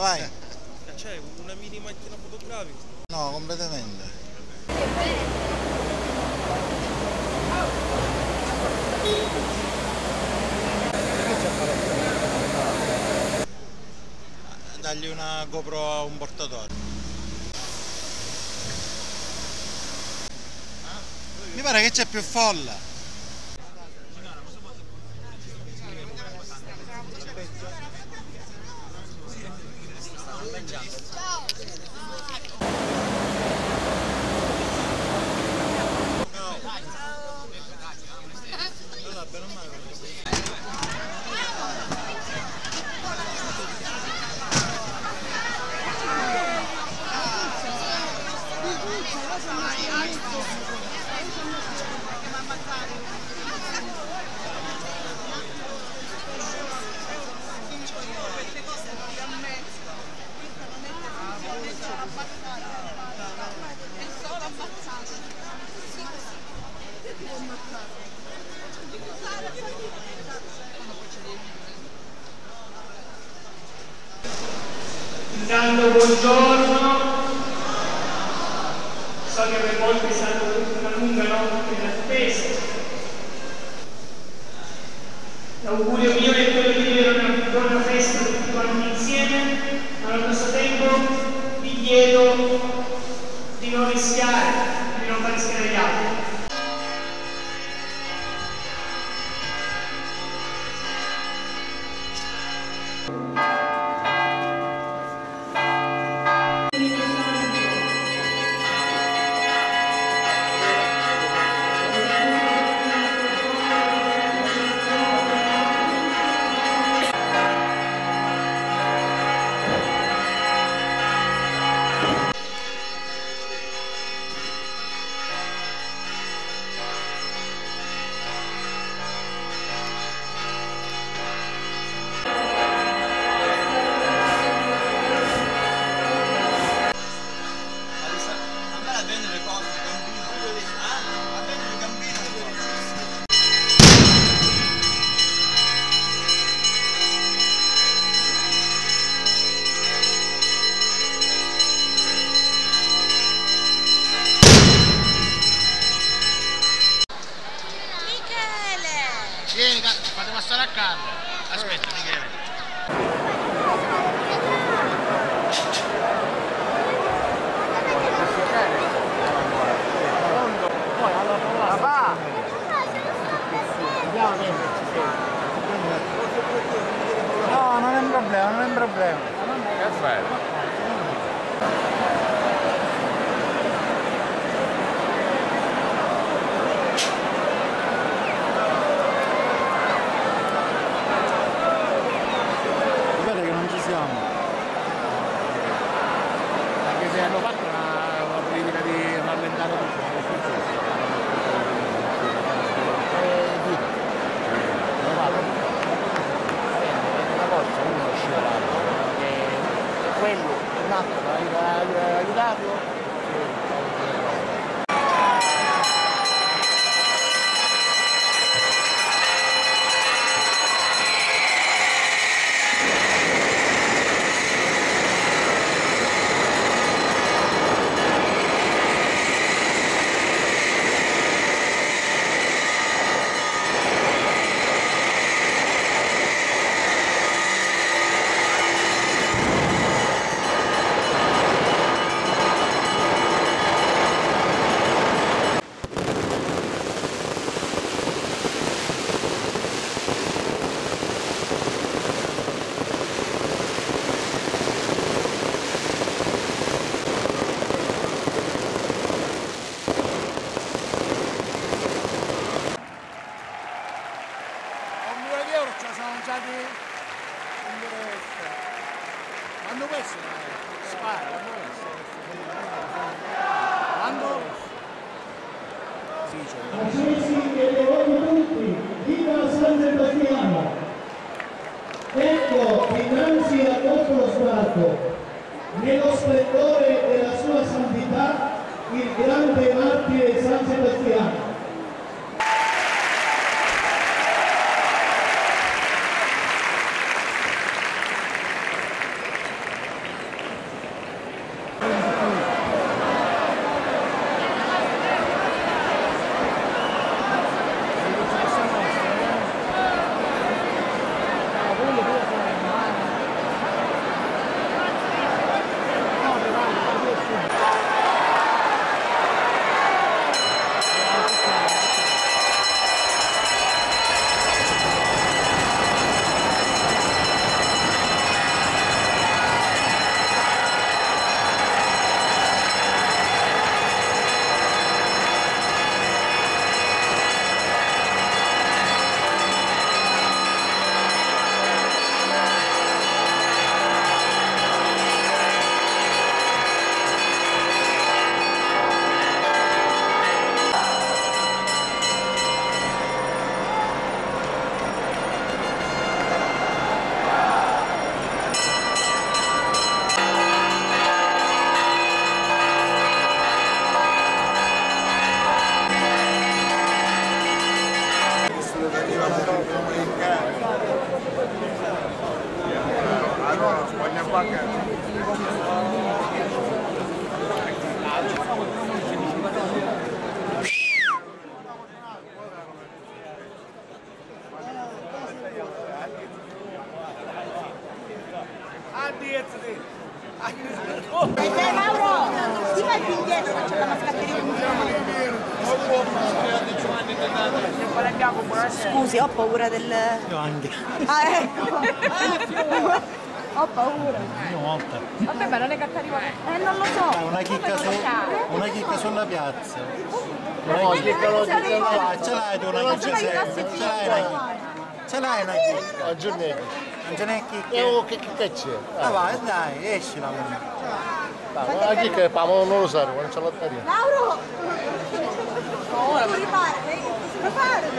vai? C'è una mini macchina fotografica? No, completamente. Dagli una GoPro a un portatore. Mi pare che c'è più folla. Intanto buongiorno, so che per molti è stata una lunga notte in attesa. L'augurio mio è quello di vivere una buona festa tutti quanti insieme, ma allo stesso tempo vi chiedo di non rischiare, di non far rischiare gli altri. Vieni, fate passare a Carlo. Aspetta, Michele. Papà! No, non è un problema, non è un problema. Che fai? Anche se hanno fatto una politica di rallentare tutto. Una volta uno scivolato e quello un altro per aiutarlo. Quando questo spara? Quando? Accesi e levati tutti, viva San Sebastiano! Ecco dinanzi al vostro Stato, nello splendore della sua santità, il grande martire San Sebastiano. Mauro, ti fai più indietro, faccio la mascatteria con Scusi, ho paura del... Io anche. Ah, ecco. Ho paura. Io molta. Vabbè, ma non è che arriva. Non lo so. Una chicca sulla piazza. No, che lo Ce l'hai tu una chicca ce l'hai una chicca. a giornata. Non ce n'è chicca. Che c'è? Ah vai, dai, esci la mano. La chicca è non lo sai, non c'è l'otteria. Mauro! Ora devi fare, devi fare.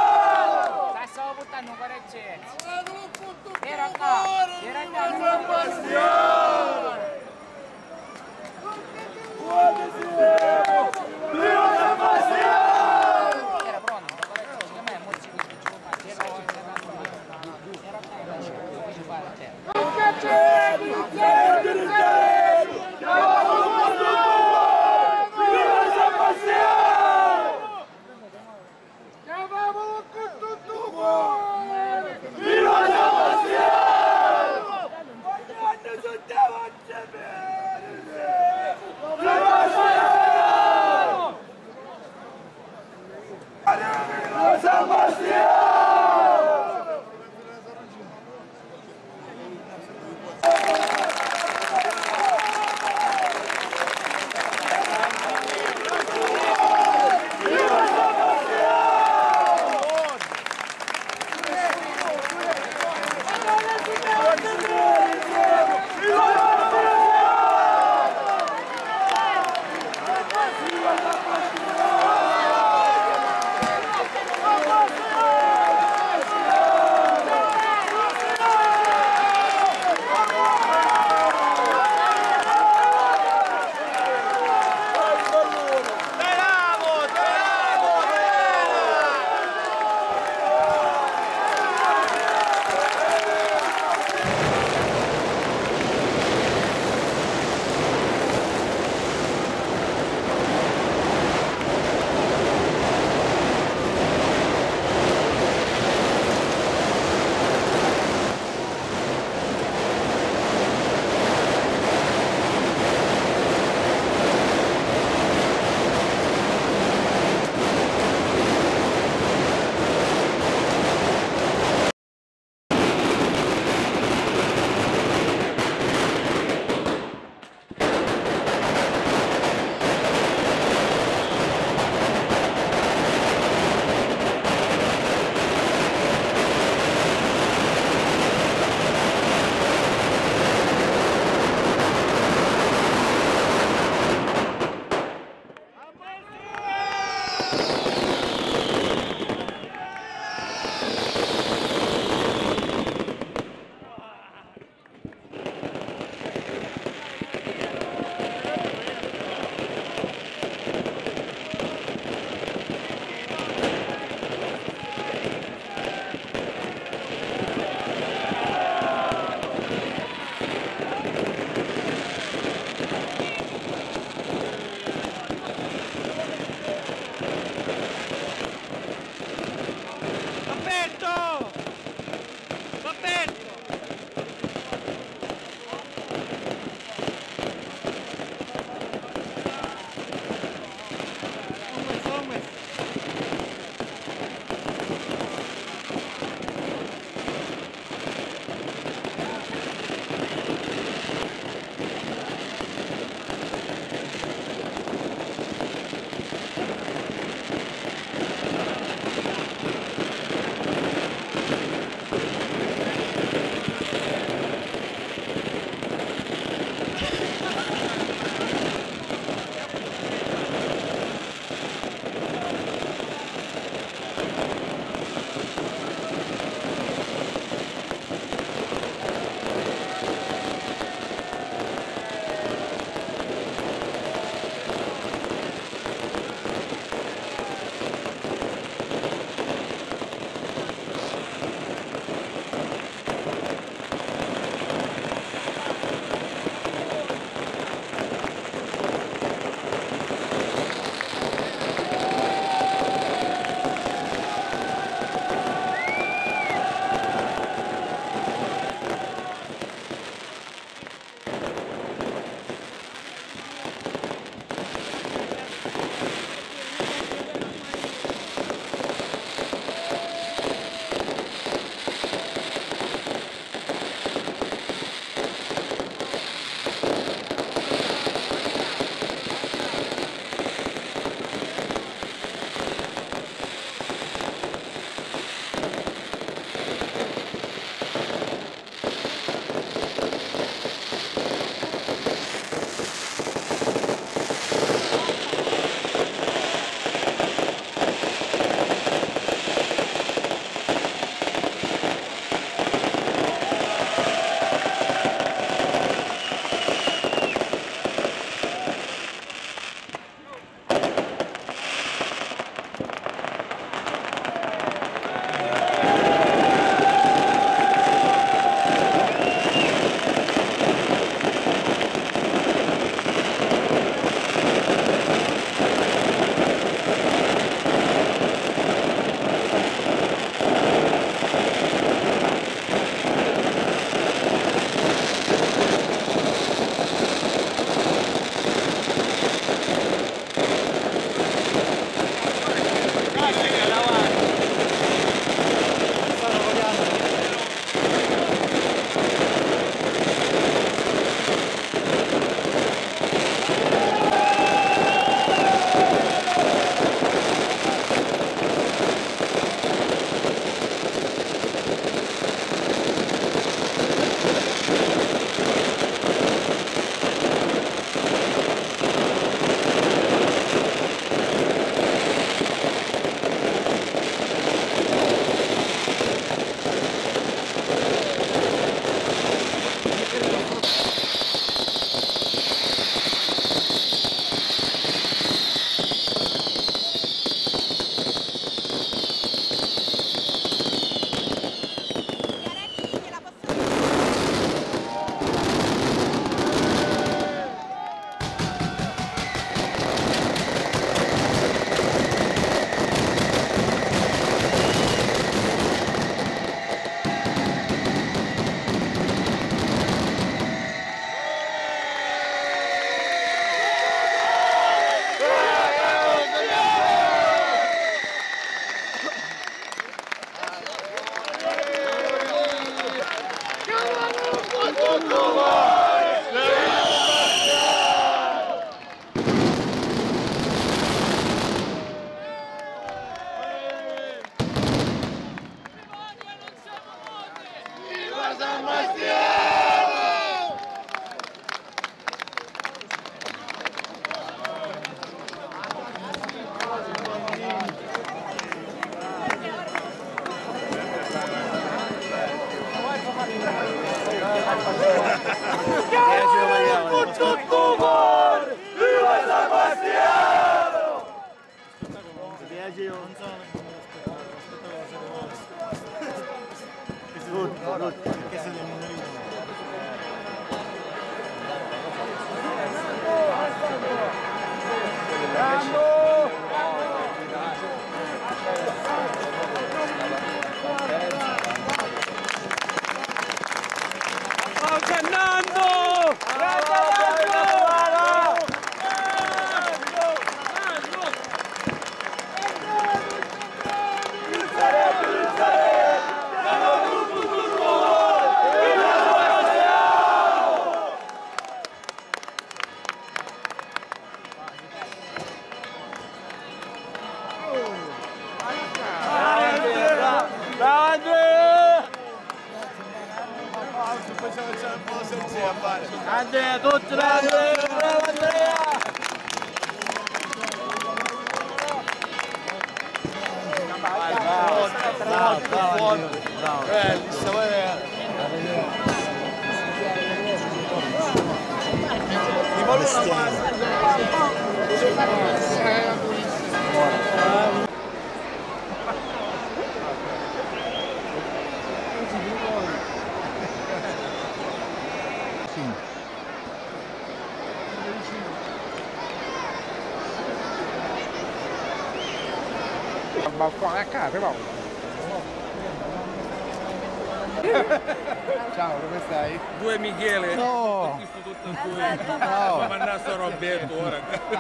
Era Andrea, tutti Andrea! Bravo Andrea! Balcone a casa, Paolo. Ciao, come stai? Due Michele. No! Tutto qui. Ma mandato Roberto ora.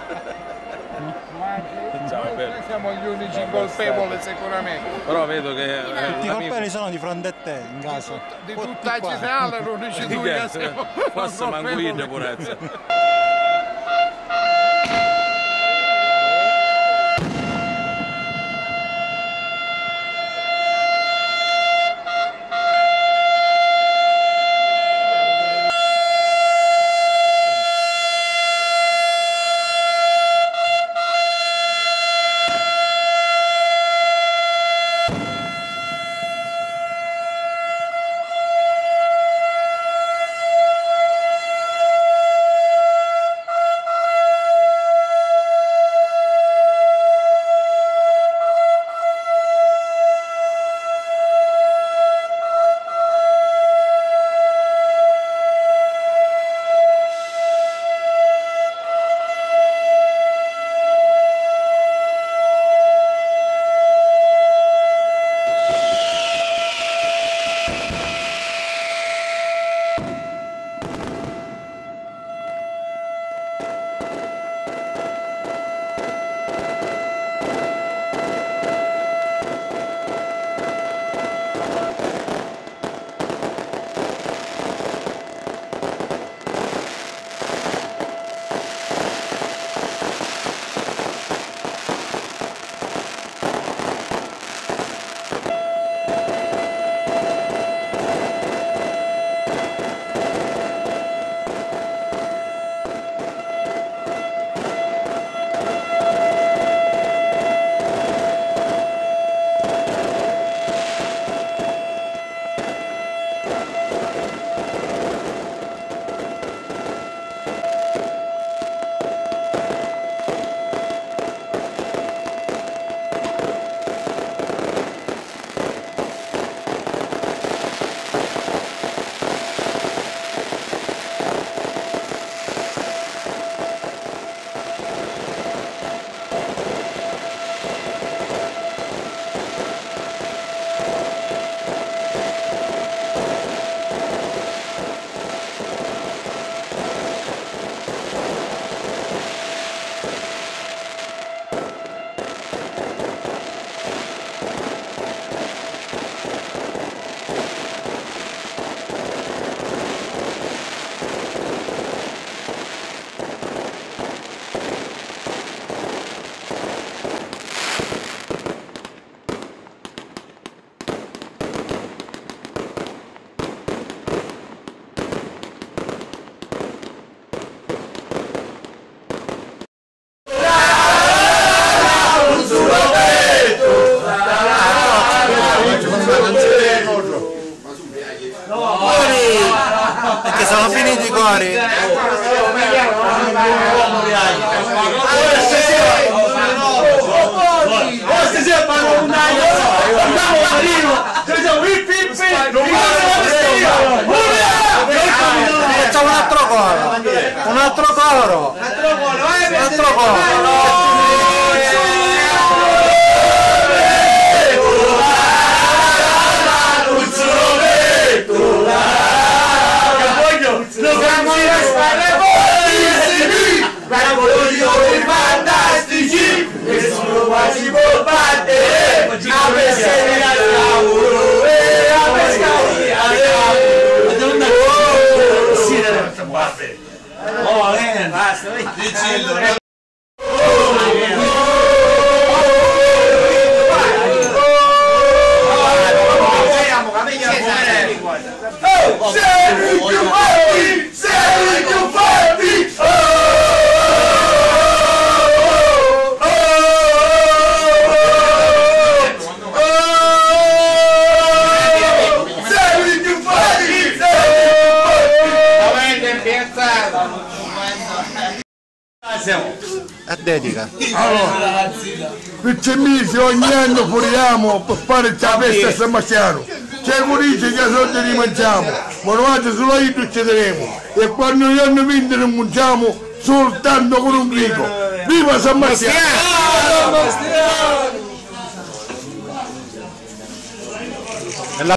Ciao Roberto. Siamo gli unici colpevoli sicuramente. Però vedo che Tutti i colpevoli sono di fronte a te, in casa. Di tutta la Cisale, gli unici due che siamo. Forse manguiglia purezza. Perché sono finiti i cori. Facciamo un altro coro. Un altro coro. Un altro coro. Fantastici, nessuno quasi può battere, a pescare al cavolo, a pescare al cavolo. Sei più forti, sei A dedica. Allora, per 6 mesi ogni anno foriamo per fare la festa a San Marciano. C'è un dice che soldi li mangiamo, ma noi solo io uccideremo. E quando gli hanno vinto non mangiamo soltanto con un grido. Viva San Marciano!